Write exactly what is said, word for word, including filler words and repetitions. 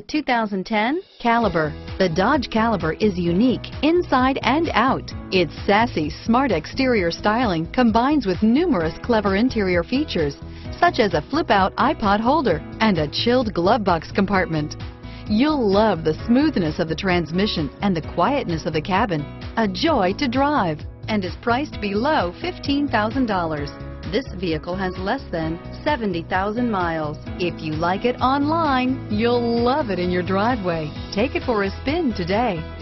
two thousand ten Caliber. The Dodge Caliber is unique inside and out. Its sassy, smart exterior styling combines with numerous clever interior features, such as a flip-out iPod holder and a chilled glove box compartment. You'll love the smoothness of the transmission and the quietness of the cabin. A joy to drive, and is priced below fifteen thousand dollars. This vehicle has less than seventy thousand miles. If you like it online, you'll love it in your driveway. Take it for a spin today.